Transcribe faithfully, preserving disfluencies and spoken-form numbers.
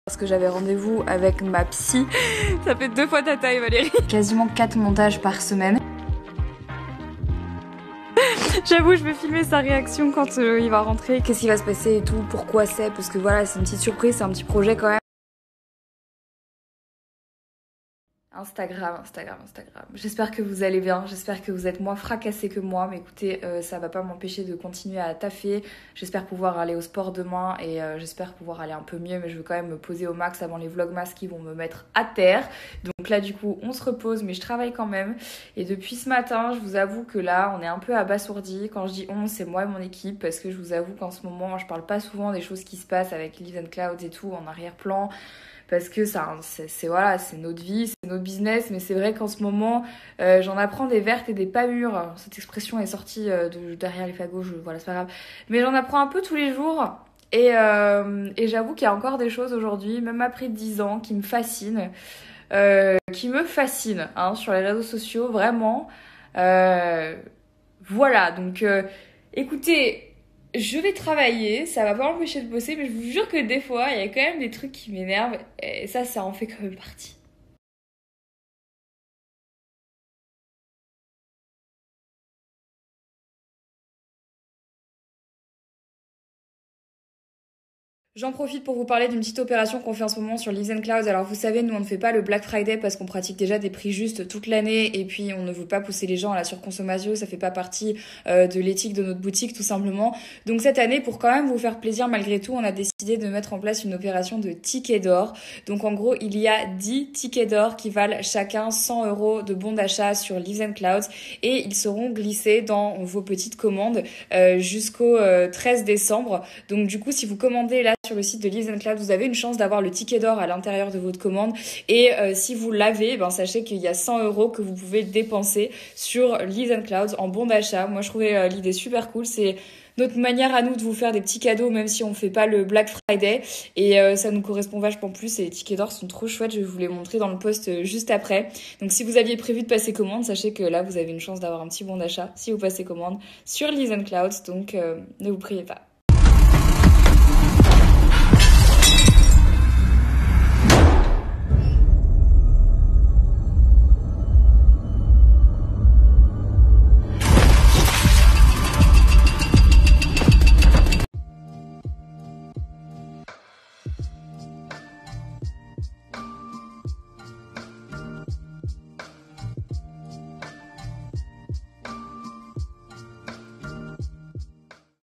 Parce que j'avais rendez-vous avec ma psy. Ça fait deux fois ta taille, Valérie. Quasiment quatre montages par semaine. J'avoue, je vais filmer sa réaction quand euh, il va rentrer. Qu'est-ce qui va se passer et tout, pourquoi c'est. Parce que voilà, c'est une petite surprise, c'est un petit projet quand même. Instagram, Instagram, Instagram. J'espère que vous allez bien, j'espère que vous êtes moins fracassés que moi, mais écoutez, euh, ça va pas m'empêcher de continuer à taffer. J'espère pouvoir aller au sport demain et euh, j'espère pouvoir aller un peu mieux, mais je veux quand même me poser au max avant les vlogmas qui vont me mettre à terre. Donc là, du coup, on se repose, mais je travaille quand même. Et depuis ce matin, je vous avoue que là, on est un peu abasourdi. Quand je dis on, c'est moi et mon équipe, parce que je vous avoue qu'en ce moment, je parle pas souvent des choses qui se passent avec Leaves and Clouds et tout en arrière-plan. Parce que ça, c'est voilà, c'est notre vie, c'est notre business, mais c'est vrai qu'en ce moment, euh, j'en apprends des vertes et des pas mûres. Cette expression est sortie euh, de derrière les fagots, je, voilà, c'est pas grave. Mais j'en apprends un peu tous les jours, et, euh, et j'avoue qu'il y a encore des choses aujourd'hui, même après dix ans, qui me fascinent, euh, qui me fascinent, hein, sur les réseaux sociaux, vraiment. Euh, voilà, donc euh, écoutez... Je vais travailler, ça va pas m'empêcher de bosser, mais je vous jure que des fois, il y a quand même des trucs qui m'énervent, et ça, ça en fait quand même partie. J'en profite pour vous parler d'une petite opération qu'on fait en ce moment sur Leaves and Clouds. Alors vous savez, nous on ne fait pas le Black Friday parce qu'on pratique déjà des prix justes toute l'année et puis on ne veut pas pousser les gens à la surconsommation, ça fait pas partie euh, de l'éthique de notre boutique tout simplement. Donc cette année, pour quand même vous faire plaisir malgré tout, on a décidé de mettre en place une opération de tickets d'or. Donc en gros, il y a dix tickets d'or qui valent chacun cent euros de bons d'achat sur Leaves and Clouds et ils seront glissés dans vos petites commandes euh, jusqu'au euh, treize décembre. Donc du coup, si vous commandez là sur le site de Leaves and Clouds, vous avez une chance d'avoir le ticket d'or à l'intérieur de votre commande et euh, si vous l'avez, ben, sachez qu'il y a cent euros que vous pouvez dépenser sur Leaves and Clouds en bon d'achat. Moi je trouvais euh, l'idée super cool, c'est notre manière à nous de vous faire des petits cadeaux même si on fait pas le Black Friday et euh, ça nous correspond vachement plus et les tickets d'or sont trop chouettes, je vais vous les montrer dans le post euh, juste après. Donc si vous aviez prévu de passer commande, sachez que là vous avez une chance d'avoir un petit bon d'achat si vous passez commande sur Leaves and Clouds, donc euh, ne vous priez pas.